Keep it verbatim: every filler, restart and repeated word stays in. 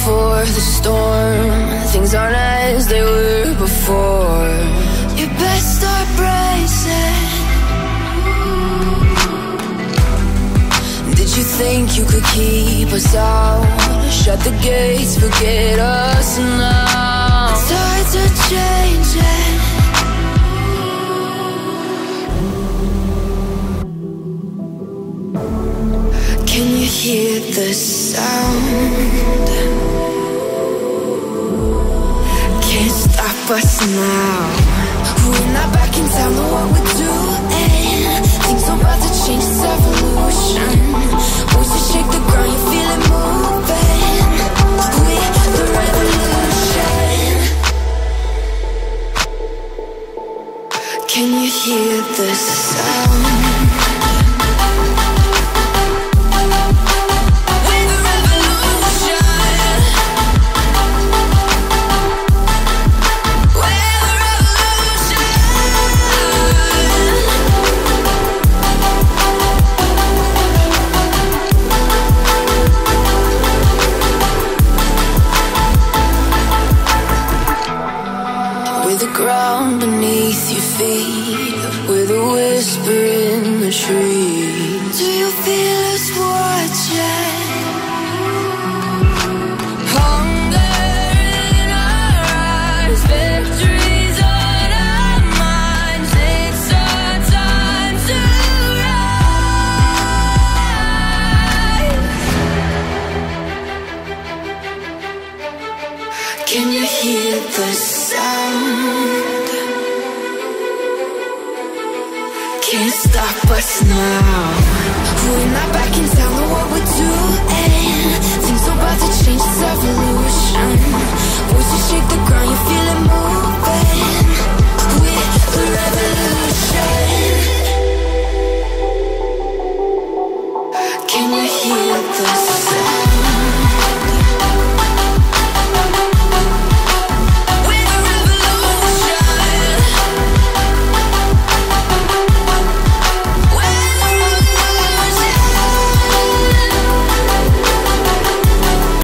before the storm. Things aren't as they were before. You best start bracing. Did you think you could keep us out? Shut the gates, forget us now. The tides are changing. Can you hear the sound? Can't stop us now. We're not back in town, know what we're doing. Things are about to change, it's evolution. Voices shake the ground, you feel it moving. We're the revolution. Can you hear the sound? Ground beneath your feet, with a whisper in the trees. Do you feel us watching? Hunger in our eyes, victories on our minds. It's our time to rise. Can you hear the sound? Can't stop us now. We're